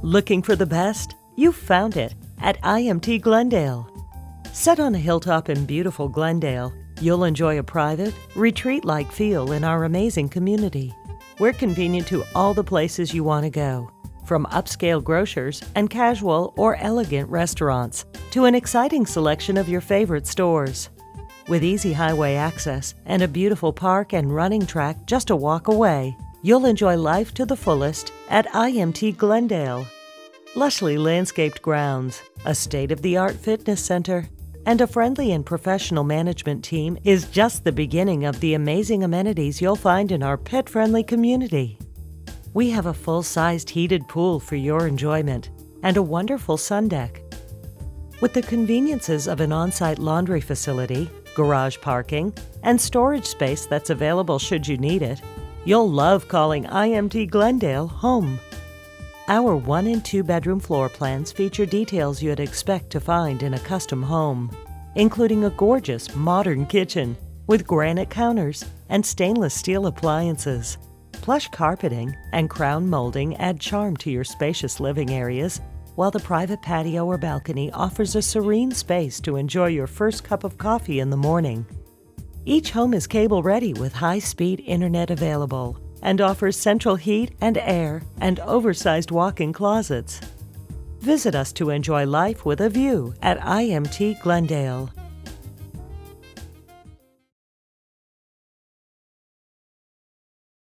Looking for the best? You found it at IMT Glendale. Set on a hilltop in beautiful Glendale, you'll enjoy a private, retreat-like feel in our amazing community. We're convenient to all the places you want to go, from upscale grocers and casual or elegant restaurants to an exciting selection of your favorite stores. With easy highway access and a beautiful park and running track just a walk away, you'll enjoy life to the fullest at IMT Glendale. Lushly landscaped grounds, a state-of-the-art fitness center, and a friendly and professional management team is just the beginning of the amazing amenities you'll find in our pet-friendly community. We have a full-sized heated pool for your enjoyment and a wonderful sun deck. With the conveniences of an on-site laundry facility, garage parking, and storage space that's available should you need it, you'll love calling IMT Glendale home. Our 1- and 2-bedroom floor plans feature details you'd expect to find in a custom home, including a gorgeous modern kitchen with granite counters and stainless steel appliances. Plush carpeting and crown molding add charm to your spacious living areas, while the private patio or balcony offers a serene space to enjoy your first cup of coffee in the morning. Each home is cable-ready with high-speed internet available and offers central heat and air and oversized walk-in closets. Visit us to enjoy life with a view at IMT Glendale.